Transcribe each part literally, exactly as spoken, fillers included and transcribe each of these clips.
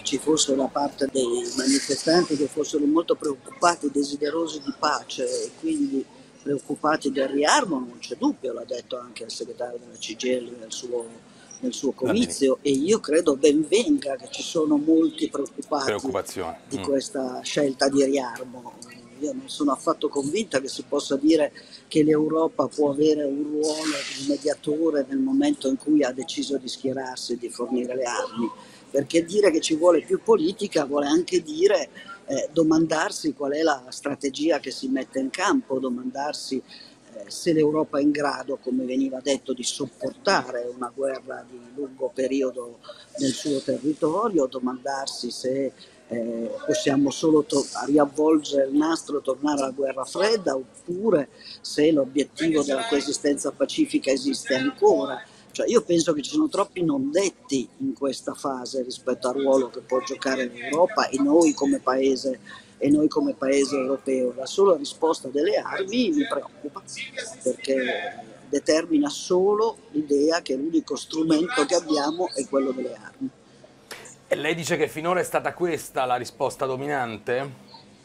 ci fosse da parte dei manifestanti che fossero molto preoccupati, desiderosi di pace e quindi preoccupati del riarmo, non c'è dubbio, l'ha detto anche il segretario della C G I L nel suo, nel suo comizio, e io credo ben venga che ci sono molti preoccupati di Mm. questa scelta di riarmo. Io non sono affatto convinta che si possa dire che l'Europa può avere un ruolo di mediatore nel momento in cui ha deciso di schierarsi e di fornire le armi, perché dire che ci vuole più politica vuole anche dire eh, domandarsi qual è la strategia che si mette in campo, domandarsi eh, se l'Europa è in grado, come veniva detto, di sopportare una guerra di lungo periodo nel suo territorio, domandarsi se eh, possiamo solo to- riavvolgere il nastro e tornare alla guerra fredda, oppure se l'obiettivo della coesistenza pacifica esiste ancora. Cioè io penso che ci sono troppi non detti in questa fase rispetto al ruolo che può giocare l'Europa e noi come paese, e noi come paese europeo. La sola risposta delle armi mi preoccupa, perché determina solo l'idea che l'unico strumento che abbiamo è quello delle armi. E lei dice che finora è stata questa la risposta dominante?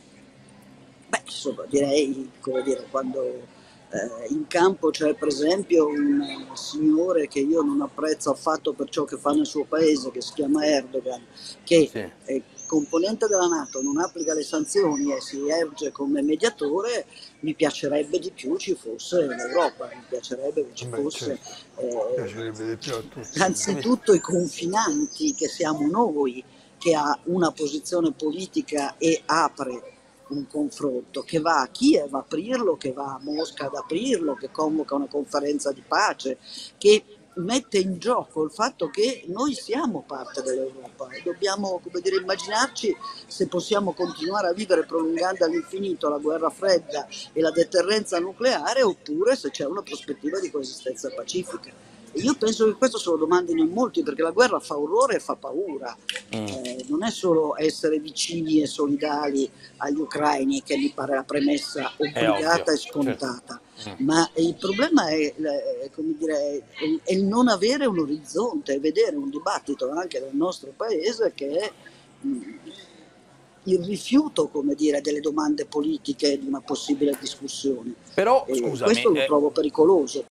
Beh, insomma, direi, come dire, quando eh, in campo c'è per esempio un eh, signore che io non apprezzo affatto per ciò che fa nel suo paese, che si chiama Erdogan, che Sì. è componente della NATO, non applica le sanzioni e si erge come mediatore, mi piacerebbe di più ci fosse l'Europa, mi piacerebbe che ci Beh, fosse certo, eh, piacerebbe di più a tutti. anzitutto i confinanti, che siamo noi, che ha una posizione politica e apre un confronto, che va a Kiev a aprirlo, che va a Mosca ad aprirlo, che convoca una conferenza di pace, che mette in gioco il fatto che noi siamo parte dell'Europa e dobbiamo, come dire, immaginarci se possiamo continuare a vivere prolungando all'infinito la guerra fredda e la deterrenza nucleare, oppure se c'è una prospettiva di coesistenza pacifica. Io penso che questo se lo domandino in molti, perché la guerra fa orrore e fa paura. Mm. Eh, non è solo essere vicini e solidali agli ucraini, che mi pare la premessa È ovvio, obbligata e certo. scontata, Mm. ma il problema è, è, come dire, è, è il non avere un orizzonte, vedere un dibattito anche nel nostro paese che è mh, il rifiuto, come dire, delle domande politiche di una possibile discussione. Però, E scusami, questo lo eh, trovo pericoloso.